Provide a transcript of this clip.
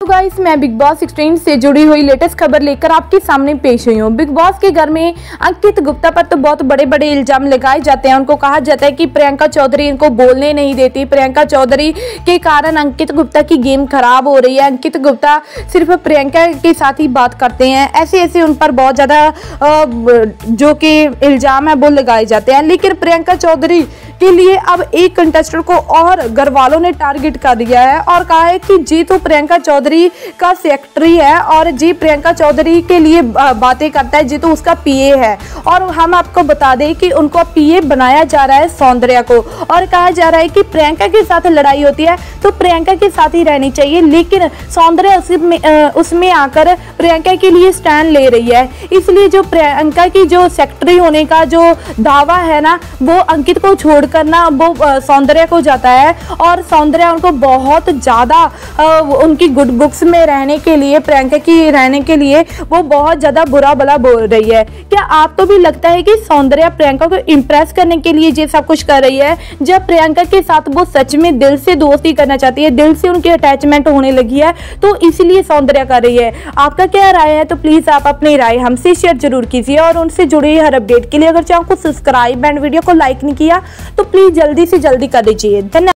तो गाइस मैं big boss 16 से जुड़ी हुई लेटेस्ट खबर लेकर आपके सामने पेश हुई हूँ। बिग बॉस के घर में अंकित गुप्ता पर तो बहुत बड़े बड़े इल्जाम लगाए जाते हैं। उनको कहा जाता है कि प्रियंका चौधरी इनको बोलने नहीं देती, प्रियंका चौधरी के कारण अंकित गुप्ता की गेम खराब हो रही है, अंकित गुप्ता सिर्फ प्रियंका के साथ ही बात करते हैं, ऐसे ऐसे उन पर बहुत ज़्यादा जो कि इल्जाम है वो लगाए जाते हैं। लेकिन प्रियंका चौधरी के लिए अब एक कंटेस्टेंट को और घर वालों ने टारगेट कर दिया है और कहा है कि जी तो प्रियंका चौधरी का सेक्रेटरी है और जी प्रियंका चौधरी के लिए बातें करता है, जी तो उसका पीए है। और हम आपको बता दें कि उनको पीए बनाया जा रहा है सौंदर्या को, और कहा जा रहा है कि प्रियंका के साथ लड़ाई होती है तो प्रियंका के साथ ही रहनी चाहिए, लेकिन सौंदर्या उसमें आकर प्रियंका के लिए स्टैंड ले रही है। इसलिए जो प्रियंका की जो सेक्रेटरी होने का जो दावा है ना, वो अंकित को छोड़ करना वो सौंदर्या को जाता है और सौंदर्या उनको बहुत ज़्यादा उनकी गुड बुक्स में रहने के लिए, प्रियंका की रहने के लिए वो बहुत ज़्यादा बुरा भला बोल रही है। क्या आपको भी लगता है कि सौंदर्या प्रियंका को इम्प्रेस करने के लिए ये सब कुछ कर रही है, जब प्रियंका के साथ वो सच में दिल से दोस्ती करना चाहती है, दिल से उनकी अटैचमेंट होने लगी है, तो इसलिए सौंदर्या कर रही है? आपका क्या राय है? तो प्लीज़ आप अपनी राय हमसे शेयर जरूर कीजिए और उनसे जुड़ी हर अपडेट के लिए अगर चैनल को सब्सक्राइब एंड वीडियो को लाइक नहीं किया तो प्लीज़ जल्दी से जल्दी कर दीजिए। धन्यवाद।